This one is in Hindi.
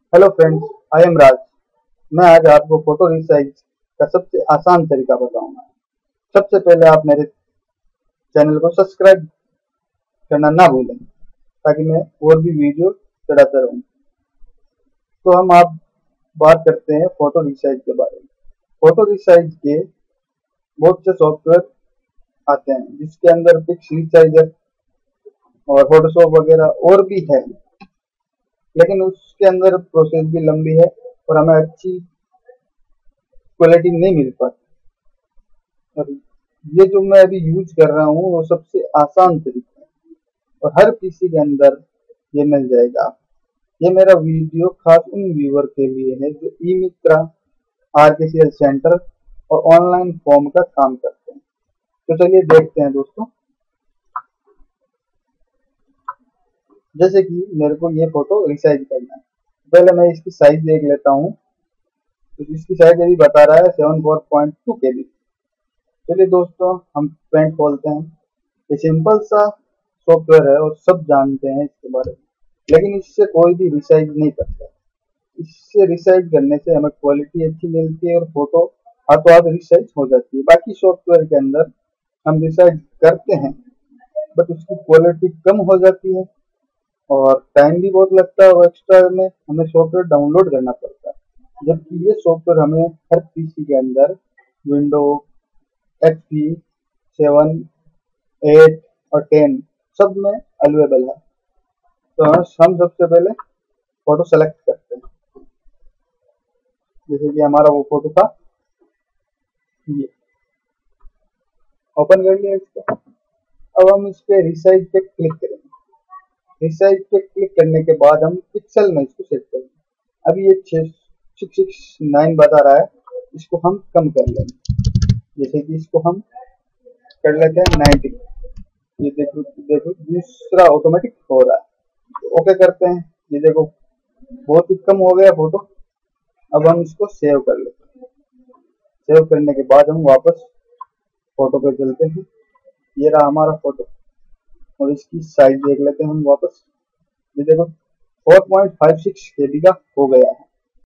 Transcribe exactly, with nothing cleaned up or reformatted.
Hello friends, I am Raj. मैं आज आपको फोटो रिसाइज का सबसे आसान तरीका बताऊंगा। सबसे पहले आप मेरे चैनल को सब्सक्राइब करना ना भूलें ताकि मैं और भी वीडियो चढ़ाता रहूं। तो हम आप बात करते हैं फोटो रिसाइज के बारे में। फोटो रिसाइज के बहुत से सॉफ्टवेयर आते हैं जिसके अंदर पिक्स रिसाइजर और फोटोशॉप वगैरह और भी है, लेकिन उसके अंदर प्रोसेस भी लंबी है और हमें अच्छी क्वालिटी नहीं मिल पाती। और ये जो मैं अभी यूज कर रहा हूँ वो सबसे आसान तरीका है और हर किसी के अंदर ये मिल जाएगा। ये मेरा वीडियो खास उन व्यूअर के लिए है जो ई Mitra, R K C L centre और ऑनलाइन फॉर्म का काम करते हैं। तो चलिए देखते हैं दोस्तों। जैसे कि मेरे को ये फोटो रिसाइज करना है, पहले मैं इसकी साइज देख लेता हूँ। तो इसकी साइज अभी बता रहा है seven four point two K B. चलिए दोस्तों, हम पेंट खोलते हैं। ये सिंपल सा सॉफ्टवेयर है और सब जानते हैं इसके बारे में, लेकिन इससे कोई भी रिसाइज नहीं करता। इससे रिसाइज करने से हमें क्वालिटी अच्छी मिलती है और फोटो हाथों हाथ रिसाइज हो जाती है। बाकी सॉफ्टवेयर के अंदर हम रिसाइज करते हैं बट उसकी क्वालिटी कम हो जाती है और टाइम भी बहुत लगता है और एक्स्ट्रा में हमें सॉफ्टवेयर डाउनलोड करना पड़ता है। जबकि ये सॉफ्टवेयर हमें हर पीसी के अंदर विंडो एक्सपी सेवन, एट और टेन सब में अवेलेबल है। तो हम सबसे पहले फोटो सेलेक्ट करते हैं। जैसे कि हमारा वो फोटो था, ये ओपन कर लिया इसको। अब हम इस पे रिसाइज पे क्लिक करेंगे। रिसाइज पे क्लिक करने के बाद हम पिक्सल में इसको सेट करेंगे। अभी ये सिक्स सिक्स नाइन बता रहा है, इसको हम कम कर लेंगे। जैसे कि इसको हम कर लेते हैं नाइनटी। ये देखो देखो दूसरा ऑटोमेटिक हो रहा है, तो ओके करते हैं। ये देखो बहुत ही कम हो गया फोटो। अब हम इसको सेव कर लेते हैं। सेव करने के बाद हम वापस फोटो पे चलते हैं। ये रहा हमारा फोटो और इसकी साइज देख लेते हैं हम वापस। ये देखो four point five six K B का हो गया है।